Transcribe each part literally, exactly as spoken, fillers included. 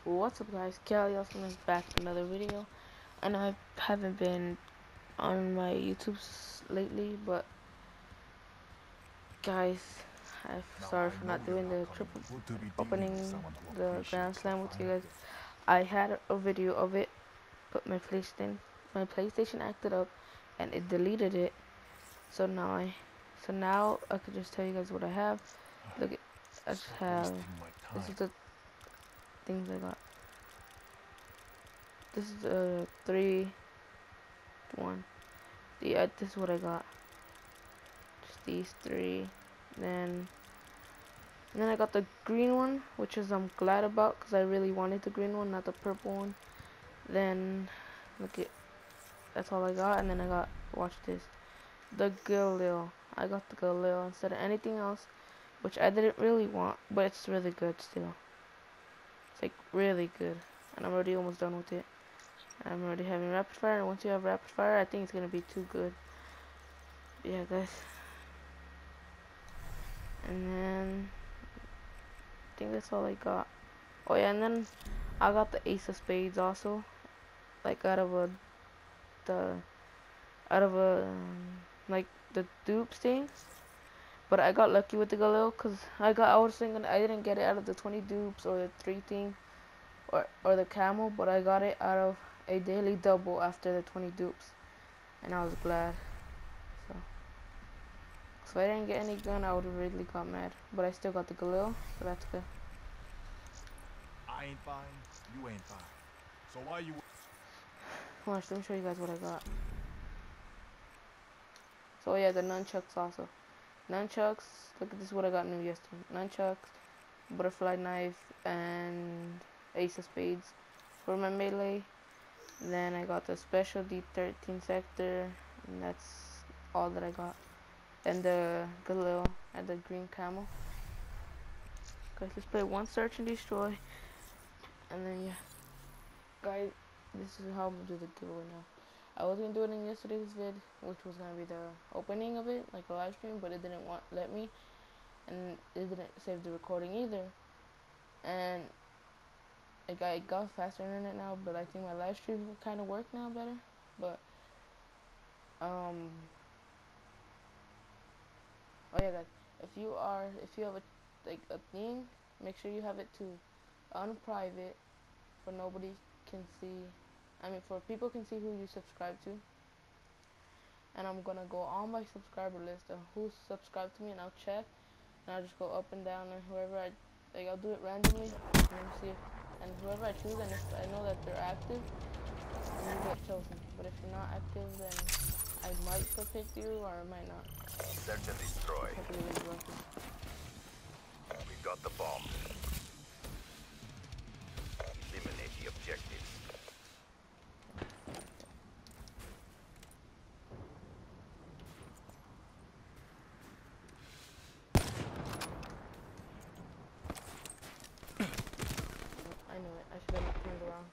What's up guys, Kelly Austin is back with another video, and I haven't been on my YouTubes lately, but guys, I'm sorry for not doing the triple opening the Grand Slam with you guys. I had a video of it, but my PlayStation my PlayStation acted up and it deleted it. So now I so now I could just tell you guys what I have. Look at I just have this is the things I got. This is a three one. Yeah, this is what I got. Just these three. Then, and then I got the green one, which is I'm glad about because I really wanted the green one, not the purple one. Then, look at that's all I got. And then I got, watch this, the Galileo. I got the Galileo instead of anything else, which I didn't really want, but it's really good still. It's like really good, and I'm already almost done with it. I'm already having rapid fire, and once you have rapid fire, I think it's gonna be too good. Yeah, guys. And then I think that's all I got. Oh yeah, and then I got the Ace of Spades also, like out of a the out of a um, like the dupes thing. But I got lucky with the Galil because I got I was thinking I didn't get it out of the twenty dupes or the three thing or or the camel, but I got it out of a daily double after the twenty dupes, and I was glad. So. So if I didn't get any gun, I would have really got mad. But I still got the Galil, so that's good. I ain't fine, you ain't fine. So why you... Watch, let me show you guys what I got. So yeah, the nunchucks also. Nunchucks, look at this, what I got new yesterday. Nunchucks, butterfly knife, and ace of spades for my melee. Then I got the special D thirteen sector, and that's all that I got. And the Galil and the green camel. Guys, let's play one search and destroy. And then yeah, guys, this is how I'm gonna do the giveaway now. I was gonna do it in yesterday's vid, which was gonna be the opening of it, like a live stream, but it didn't want let me, and it didn't save the recording either. And it got, it got faster internet now, but I think my live stream will kind of work now better. But um, oh yeah, guys, if you are if you have a like a thing, make sure you have it to unprivate, for nobody can see. I mean, for people can see who you subscribe to. And I'm gonna go on my subscriber list of who's subscribed to me, and I'll check, and I'll just go up and down, and whoever I like, I'll do it randomly, and then see if, and whoever I choose, and if I know that they're active, then you get chosen. But if you're not active, then I might pick you, or I might not. Search and destroy. We've got the bomb. Eliminate the objectives. I knew it. I should have turned around.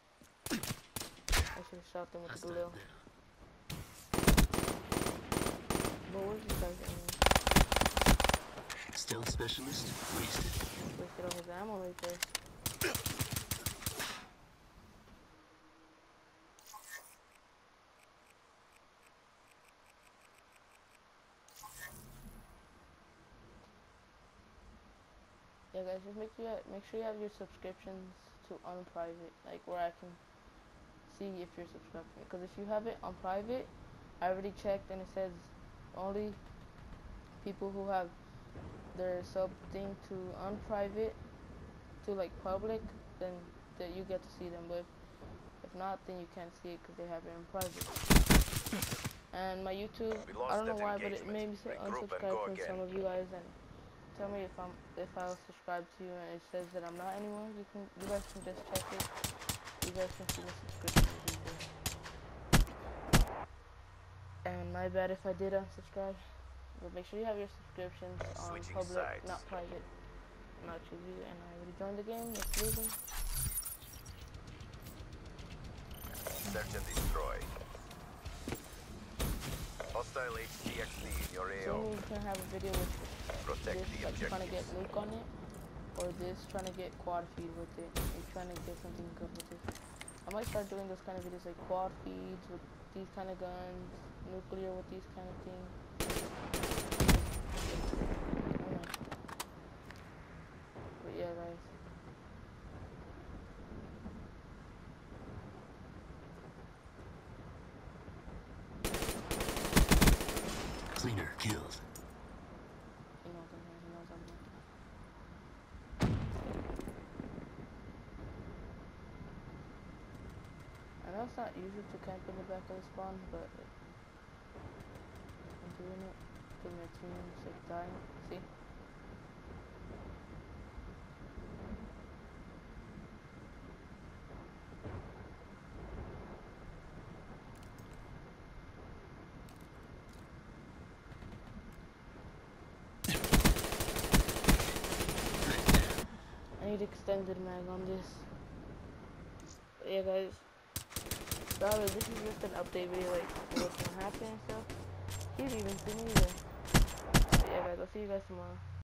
I should have shot them with the Galil. But where's this guy going? Stealth specialist wasted. Wasted all his ammo right there. Yeah, guys, just make sure you have, make sure you have your subscriptions to unprivate, like where I can see if you're subscribed to me. Because if you have it on private, I already checked and it says only people who have their sub thing to unprivate to like public, then that you get to see them. But if, if not, then you can't see it because they have it in private. And my YouTube, I don't know why, but it made me say unsubscribe for some of you guys, and tell me if I'm if I was subscribed to you and it says that I'm not anymore. You can you guys can just check it. You guys can see the subscription details. And my bad if I did unsubscribe. But make sure you have your subscriptions on Switching public, sides. not private. And I'll choose you. And I already joined the game. Let's lose them. Search and destroy. Hostile H C X D in your A O. Soon we can have a video with Protect this, the like trying to get objectives. Luke on it. or this, trying to get quad feed with it, and trying to get something good with it. I might start doing those kind of videos like quad feeds with these kind of guns, nuclear with these kind of things. But yeah, guys. Cleaner killed. You know what I'm saying? You know what I'm saying? I know it's not usual to camp in the back of the spawn, but I'm doing it because my team's like dying. See? I need extended mag on this. But yeah, guys. Sorry, this is just an update video, like what's gonna happen and stuff. You didn't even see me either. But yeah, guys, I'll see you guys tomorrow.